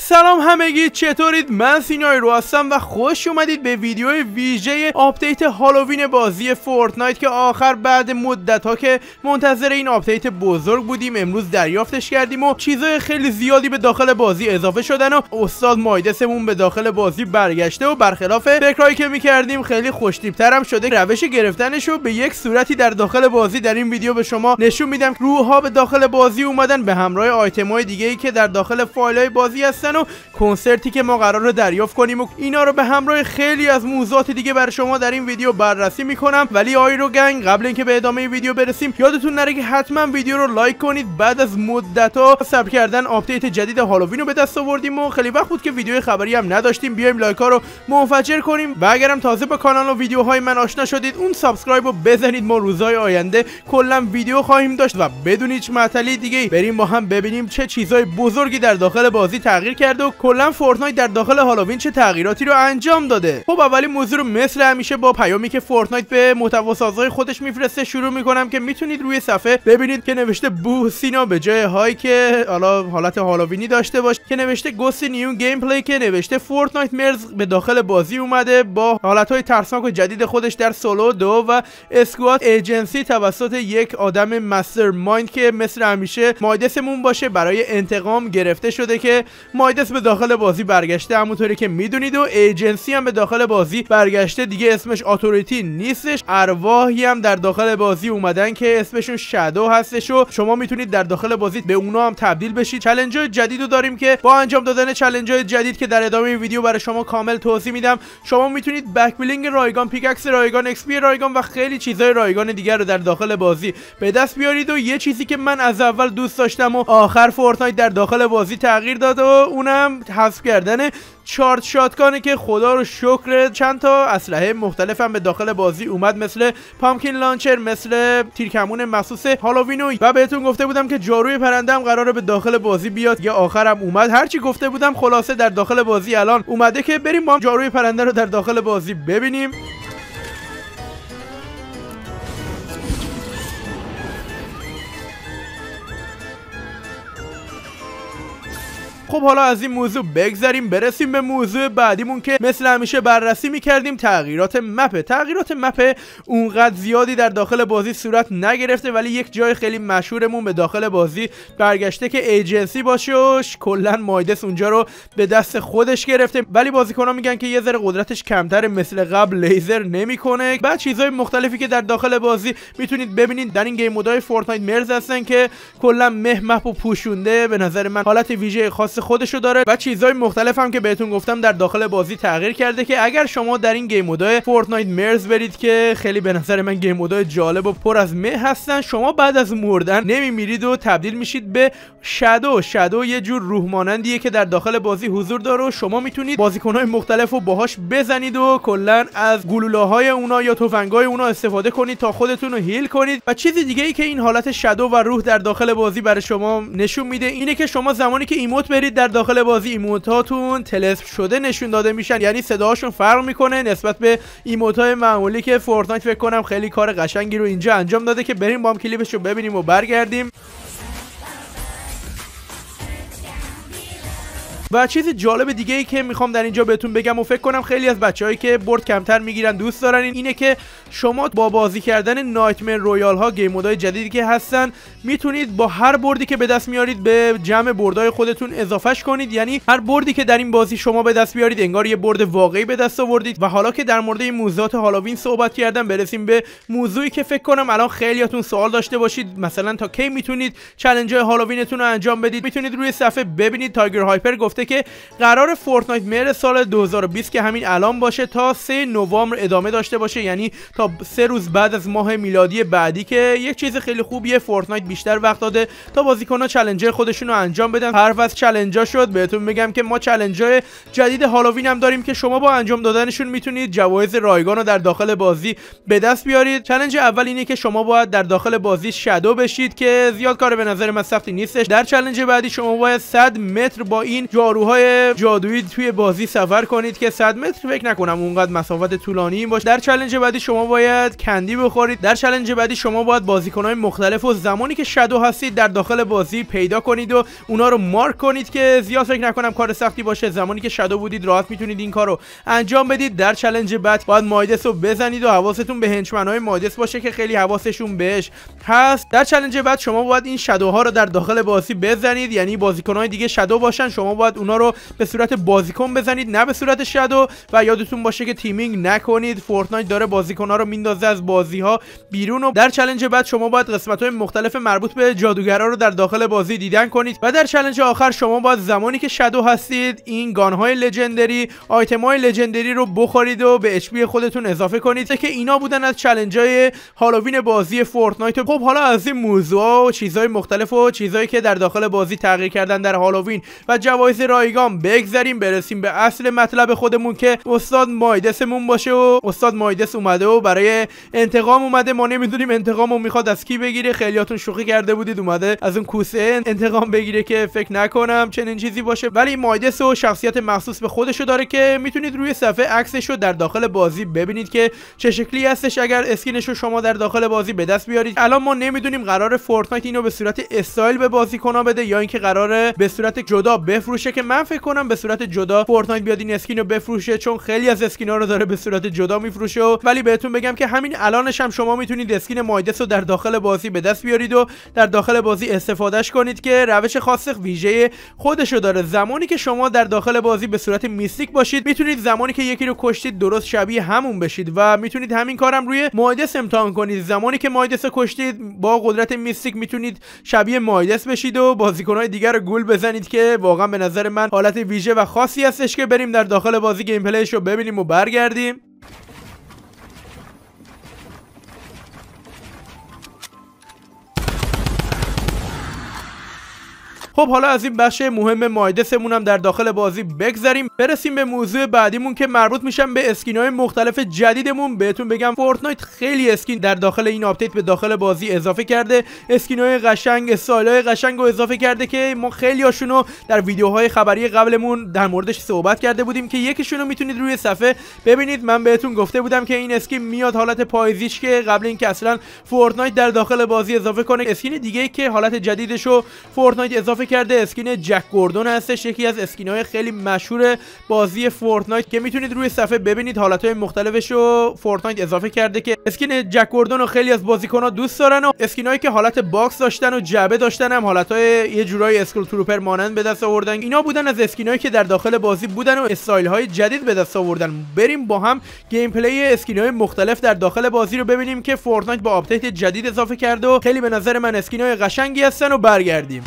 سلام همگی، چطورید؟ من سینای رو هستم و خوش اومدید به ویدیو ویژه آپدیت هالووین بازی فورتنایت که آخر بعد مدت ها که منتظر این آپدیت بزرگ بودیم امروز دریافتش کردیم و چیزای خیلی زیادی به داخل بازی اضافه شدن و استاد مایدسمون به داخل بازی برگشته و برخلاف فکرایی که میکردیم خیلی خوش‌تیپ‌تر هم شده. روش گرفتنش رو به یک صورتی در داخل بازی در این ویدیو به شما نشون میدم. روح‌ها به داخل بازی اومدن به همراه آیتم‌های دیگه‌ای که در داخل فایل‌های بازی هستن و کنسرتی که ما قراره دریافت کنیم و اینا رو به همراه خیلی از موضوعات دیگه برای شما در این ویدیو بررسی میکنم. ولی آیرو گنگ قبل اینکه به ادامه ویدیو برسیم یادتون نره که حتما ویدیو رو لایک کنید. بعد از مدت‌ها صبر کردن آپدیت جدید هالووین رو به دست آوردیم و خیلی وقت بود که ویدیو خبری هم نداشتیم. بیایم لایک‌ها رو منفجر کنیم و اگرم تازه با کانال و ویدیوهای من آشنا شدید اون سابسکرایب رو بزنید. ما روزهای آینده کلا ویدیو خواهیم داشت و بدون هیچ معطلی دیگه بریم با هم ببینیم چه چیزای بزرگی در داخل بازی تغییر کرده و کلا فورتنایت در داخل هالووین چه تغییراتی رو انجام داده. خب اولین موضوع رو مثل همیشه با پیامی که فورتنایت به محتواسازهای خودش میفرسته شروع میکنم که میتونید روی صفحه ببینید که نوشته بو سینا به جای های که حالت هالووینی داشته باشه که نوشته گوست نیو گیم پلی که نوشته فورتنایت مرز به داخل بازی اومده با حالتهای ترسناک و جدید خودش در سولو دو و اسکوات ایجنسی توسط یک آدم مستر مایند که مثل همیشه مایدسمون باشه برای انتقام گرفته شده که مایدس به داخل بازی برگشته همونطوری که میدونید و ایجنسی هم به داخل بازی برگشته. دیگه اسمش اتوریتی نیستش. ارواحی هم در داخل بازی اومدن که اسمشون شادو هستش و شما میتونید در داخل بازی به اونا هم تبدیل بشید. چالنج‌های جدیدو داریم که با انجام دادن چالنج‌های جدید که در ادامه ویدیو برای شما کامل توضیح میدم شما میتونید بک بلینگ رایگان، پیکاکس رایگان، ایکس پی رایگان و خیلی چیزای رایگان دیگر رو در داخل بازی به دست بیارید. و یه چیزی که من از اول دوست داشتم و آخر فورتنایت در داخل بازی تغییر داد و اونم حذف کردن چارت شاتگانه که خدا رو شکر چند تا اسلحه مختلف هم به داخل بازی اومد مثل پامکین لانچر، مثل تیرکمون مخصوص هالووین و بهتون گفته بودم که جاروی پرنده هم قراره به داخل بازی بیاد. یا آخرم اومد. هرچی گفته بودم خلاصه در داخل بازی الان اومده که بریم با هم جاروی پرنده رو در داخل بازی ببینیم. خب حالا از این موضوع بگذریم برسیم به موضوع بعدیمون که مثل همیشه بررسی میکردیم تغییرات مپ. تغییرات مپ اونقدر زیادی در داخل بازی صورت نگرفته ولی یک جای خیلی مشهورمون به داخل بازی برگشته که ایجنسی باشه و کلا مایدس اونجا رو به دست خودش گرفته ولی بازیکن‌ها میگن که یه ذره قدرتش کمتر، مثل قبل لیزر نمیکنه. بعد چیزهای مختلفی که در داخل بازی میتونید ببینید در این گیم مودهای فورتنایت مرز هستن که کلا مپ و پوشونده به نظر من حالت ویژه خاص خودشو داره و چیزهای مختلف هم که بهتون گفتم در داخل بازی تغییر کرده که اگر شما در این گیم مودهای فورتنایت مرز برید که خیلی به نظر من گیم مودهای جالب و پر از مه هستن، شما بعد از مردن نمیمیرید و تبدیل میشید به شادو. شادو یه جور روح مانندیه که در داخل بازی حضور داره و شما میتونید بازیکن‌های مختلف رو باهاش بزنید و کلا از گلوله‌های اونا یا تفنگ‌های اونا استفاده کنید تا خودتون رو هیل کنید. و چیز دیگه ای که این حالت شادو و روح در داخل بازی برای شما نشون میده اینه که شما زمانی که ایموت برید در داخل بازی ایموتاتون طلسم شده نشون داده میشن، یعنی صداهاشون فرق میکنه نسبت به ایموتای معمولی که فورتنایت فکر کنم خیلی کار قشنگی رو اینجا انجام داده که بریم با هم کلیپش رو ببینیم و برگردیم. و چیز جالب دیگه ای که میخوام در اینجا بهتون بگم و فکر کنم خیلی از بچه‌هایی که برد کمتر میگیرن دوست دارن اینه که شما با بازی کردن نایتمر رویال ها گیم مودهای جدیدی که هستن میتونید با هر بردی که به دست میارید به جمع بردهای خودتون اضافهش کنید. یعنی هر بردی که در این بازی شما به دست بیارید انگار یه برد واقعی به دست آوردید. و حالا که در مورد این موضوعات هالووین صحبت کردم برسیم به موضوعی که فکر کنم الان خیلیاتون سوال داشته باشید، مثلا تا کی میتونید چالش هالووینتون رو انجام بدید. میتونید روی صفحه ببینید تایگر هایپر گفته که قرار فورتنایت مر سال 2020 که همین الان باشه تا 3 نوامبر ادامه داشته باشه، یعنی تا 3 روز بعد از ماه میلادی بعدی که یک چیز خیلی خوبیه. فورتنایت بیشتر وقت داده تا بازیکن‌ها چالنجر خودشون رو انجام بدن. حرف از چالنجا شد بهتون میگم که ما چالنجای جدید هالووین هم داریم که شما با انجام دادنشون میتونید جوایز رایگان رو در داخل بازی به دست بیارید. چالش اول اینه که شما باید در داخل بازی شادو بشید که زیاد کار به نظر من سختی نیستش. در چالش بعدی شما باید 100 متر با این جاروهای جادویی توی بازی سفر کنید که 100 متر فکر نکنم اونقدر مسافت طولانی باشه. در چالش بعدی شما باید کندی بخورید. در چالش بعدی شما باید بازیکن‌های مختلف و زمانی که شادو هستید در داخل بازی پیدا کنید و اونا رو مارک کنید که زیاد فکر نکنم کار سختی باشه. زمانی که شادو بودید راحت میتونید این کارو انجام بدید. در چالش بعد باید مایدس رو بزنید و حواستون به هنچمن‌های مایدس باشه که خیلی حواسشون بهش هست. در چالش بعد شما باید این شادوها رو در داخل بازی بزنید، یعنی بازیکن‌های دیگه شادو باشن، شما باید اونا رو به صورت بازیکن بزنید نه به صورت شادو. و یادتون باشه که تیمینگ نکنید، فورتنایت داره بازیکن‌ها رو میندازه از بازی‌ها بیرون. و در چالش بعد شما باید قسمت‌های مختلف مربوط به جادوگرا رو در داخل بازی دیدن کنید. و در چالش آخر شما باید زمانی که شادو هستید این گان‌های لژندری، آیتم‌های لژندری رو بخورید و به اچ پی خودتون اضافه کنید که اینا بودن از چالنج‌های هالووین بازی فورتنایت. خب حالا از این موضوعا و چیزهای مختلف و چیزهایی که در داخل بازی تغییر کردن در هالووین و جوایز رایگان بگذریم، برسیم به اصل مطلب خودمون که استاد مایدسمون باشه. و استاد مایدس اومده و برای انتقام اومده. ما نمیدونیم انتقامو میخواد از کی بگیره. خیلیاتون شوخی کرده بودید اومده از اون کوسه انتقام بگیره که فکر نکنم چنین چیزی باشه، ولی مایدس و شخصیت مخصوص به خودشو داره که میتونید روی صفحه عکسشو در داخل بازی ببینید که چه شکلی هستش اگر اسکینشو شما در داخل بازی به دست بیارید. الان ما نمیدونیم قرار فورتنایت اینو به صورت استایل به بازیکن‌ها بده یا اینکه قراره به صورت جدا بفروشه، که من فکر کنم به صورت جدا فورتنایت بیاد این اسکینو بفروشه، چون خیلی از اسکینا رو داره به صورت جدا میفروشه. ولی بهتون بگم که همین الانش هم شما میتونید اسکین مایدس رو در داخل بازی به دست بیارید و در داخل بازی استفادهش کنید که روش خاص ویژه خودشو داره. زمانی که شما در داخل بازی به صورت میستیک باشید میتونید زمانی که یکی رو کشتید درست شبیه همون بشید و میتونید همین کارم روی مایدس امتحان کنید. زمانی که مایدس رو کشتید با قدرت میستیک میتونید شبیه مایدس بشید و بازیکن‌های دیگر رو گول بزنید که واقعا به نظر من حالت ویژه و خاصی هستش که بریم در داخل بازی گیم پلیش رو ببینیم و برگردیم. خب حالا از این بخش مهم مایدسمون هم در داخل بازی بگذریم، برسیم به موضوع بعدیمون که مربوط میشن به اسکین‌های مختلف جدیدمون. بهتون بگم فورتنایت خیلی اسکین در داخل این آپدیت به داخل بازی اضافه کرده، اسکین‌های قشنگ، استایل‌های قشنگ رو اضافه کرده که ما خیلی هاشونو در ویدیوهای خبری قبلمون در موردش صحبت کرده بودیم که یکیشونو میتونید روی صفحه ببینید. من بهتون گفته بودم که این اسکین میاد حالت پاییزیش که قبل اینکه اصلا فورتنایت در داخل بازی اضافه کنه. اسکین دیگه‌ای که حالت جدیدشو فورتنایت اضافه کرده اسکین جک گوردون هستش، یکی از اسکین‌های خیلی مشهور بازی فورتنایت که میتونید روی صفحه ببینید. حالت‌های مختلفشو فورتنایت اضافه کرده که اسکین جک گوردون رو خیلی از بازیکن‌ها دوست دارن و اسکینایی که حالت باکس داشتن و جعبه داشتن هم حالت‌های یه جورایی اسکول تروپر مانند به دست آوردن. اینا بودن از اسکینایی که در داخل بازی بودن و استایل‌های جدید به دست آوردن. بریم با هم گیم پلی اسکین‌های مختلف در داخل بازی رو ببینیم که فورتنایت با آپدیت جدید اضافه کرده و خیلی به نظر من اسکین‌های قشنگی هستن و برگردیم.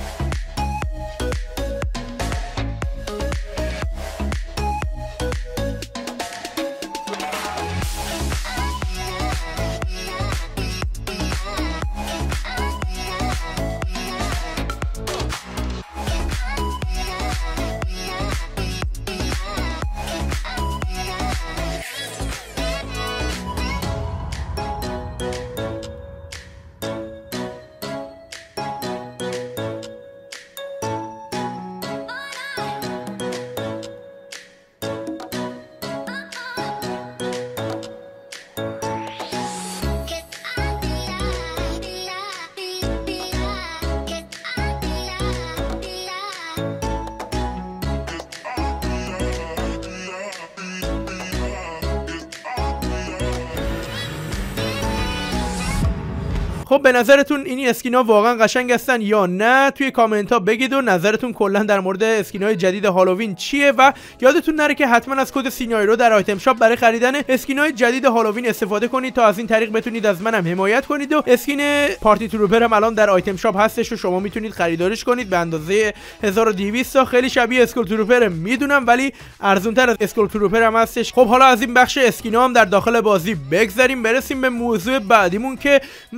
خب به نظرتون این اسکینا واقعا قشنگ هستن یا نه؟ توی کامنت ها بگید و نظرتون کلا در مورد اسکینای جدید هالووین چیه. و یادتون نره که حتما از کد سینیایرو در آیتم شاپ برای خریدن اسکینای جدید هالووین استفاده کنید تا از این طریق بتونید از منم حمایت کنید. و اسکین پارتی تروپر هم الان در آیتم شاپ هستش و شما میتونید خریدارش کنید به اندازه 1200 تا. خیلی شبیه اسکول تروپر میدونم ولی ارزون تر از اسکول تروپر هم هستش. خب حالا از این بخش اسکینا هم در داخل بازی بگذریم، برسیم به موضوع بعدیمون که مربوط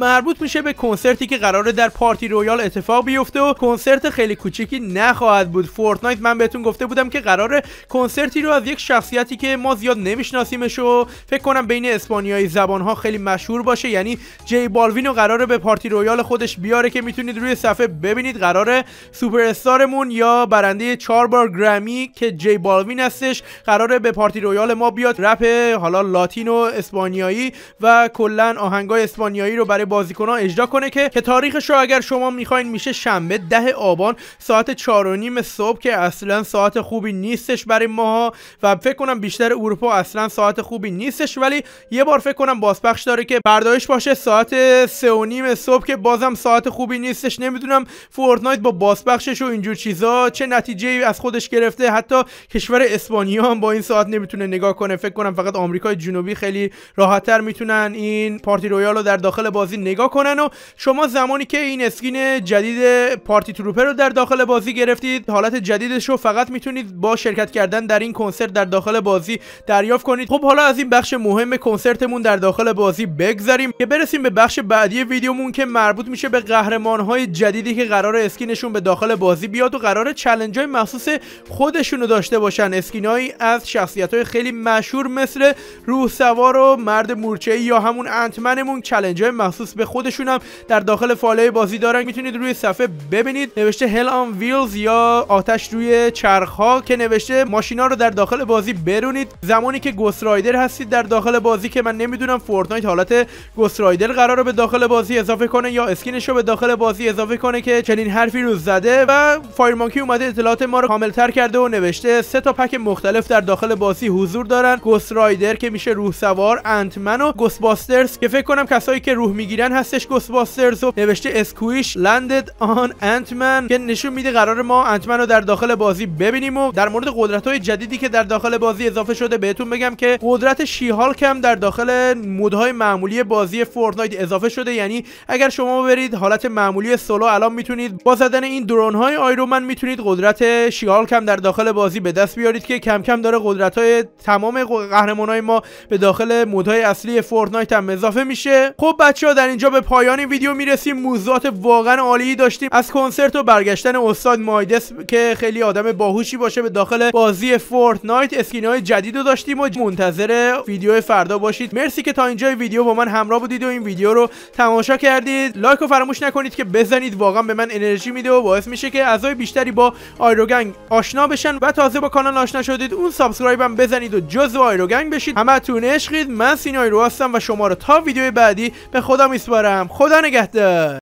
میشه به کنسرتی که قراره در پارتی رویال اتفاق بیفته و کنسرت خیلی کوچیکی نخواهد بود. فورتنایت من بهتون گفته بودم که قراره کنسرتی رو از یک شخصیتی که ما زیاد نمیشناسیمش و فکر کنم بین اسپانیایی زبان‌ها خیلی مشهور باشه، یعنی جی بالوین رو قراره به پارتی رویال خودش بیاره که میتونید روی صفحه ببینید. قراره سوپر استارمون یا برنده 4 بار گرمی که جی بالوین هستش قراره به پارتی رویال ما بیاد، رپ حالا لاتین و اسپانیایی و کلا آهنگای اسپانیایی رو برای بازیکن‌ها اجرا کنه که تاریخش رو اگر شما میخواین میشه شنبه 10 آبان ساعت 4:30 صبح که اصلا ساعت خوبی نیستش برای ماها و فکر کنم بیشتر اروپا اصلا ساعت خوبی نیستش، ولی یه بار فکر کنم بازپخش داره که برداشت باشه ساعت 3:30 صبح که بازم ساعت خوبی نیستش. نمیدونم فورتنایت با بازپخشش و اینجور چیزا چه نتیجه از خودش گرفته. حتی کشور اسپانیا هم با این ساعت نمیتونه نگاه کنه. فکر کنم فقط آمریکای جنوبی خیلی راحت‌تر میتونن این پارتی رویال رو در داخل بازی نگاه کنن و شما زمانی که این اسکین جدید پارتی تروپر رو در داخل بازی گرفتید حالت جدیدش رو فقط میتونید با شرکت کردن در این کنسرت در داخل بازی دریافت کنید. خب حالا از این بخش مهم کنسرتمون در داخل بازی بگذریم که برسیم به بخش بعدی ویدیومون که مربوط میشه به قهرمان‌های جدیدی که قراره اسکینشون به داخل بازی بیاد و قراره چالنج‌های مخصوص خودشون رو داشته باشن. اسکینایی از شخصیت‌های خیلی مشهور مثل روح سوار و مرد مورچه‌ای یا همون انتمنمون چالنج‌های مخصوص به خودشون هم در داخل فالای بازی دارن. میتونید روی صفحه ببینید نوشته هل آن ویلز یا آتش روی چرخ‌ها که نوشته ماشینا رو در داخل بازی برونید. زمانی که گوست رایدر هستید در داخل بازی که من نمیدونم فورتنایت حالت گوست رایدر قراره به داخل بازی اضافه کنه یا اسکینش رو به داخل بازی اضافه کنه که چنین حرفی رو زده و فایرمانکی اومده اطلاعات ما رو کامل‌تر کرده و نوشته 3 تا پک مختلف در داخل بازی حضور دارن. گوست رایدر که میشه روح سوار، انتمن و گوست باسترز که فکر کنم کسایی که روح میگیرن هستش گوست باسترز و نوشته اسکویش لندد آن انتمن که نشون میده قرار ما انتمن رو در داخل بازی ببینیم. و در مورد قدرت‌های جدیدی که در داخل بازی اضافه شده بهتون بگم که قدرت شیهالک هم در داخل مودهای معمولی بازی فورتنایت اضافه شده، یعنی اگر شما برید حالت معمولی سولو الان میتونید با زدن این درون‌های آیرومن میتونید قدرت شیهالک هم در داخل بازی به دست بیارید که کم کم داره قدرت‌های تمام قهرمان‌های ما به داخل مودهای اصلی فورتنایت هم اضافه میشه. خب بچه‌ها در اینجا به پایان این ویدیو میرسیم. موضوعات واقعا عالی داشتیم از کنسرت و برگشتن استاد مایدس که خیلی آدم باهوشی باشه به داخل بازی فورتنایت. اسکین‌های جدید رو داشتیم و منتظر ویدیو فردا باشید. مرسی که تا اینجا ویدیو با من همراه بودید و این ویدیو رو تماشا کردید. لایک رو فراموش نکنید که بزنید، واقعا به من انرژی میده و باعث میشه که اعضای بیشتری با آیروگنگ آشنا بشن و تازه با کانال آشنا شدید اون سابسکرایب هم بزنید و جزو آیروگنگ بشید. همتون عشقید. من سینا ایرو هستم و شما رو تا ویدیو بعدی به خدا میسپارم. خدا نگهدار.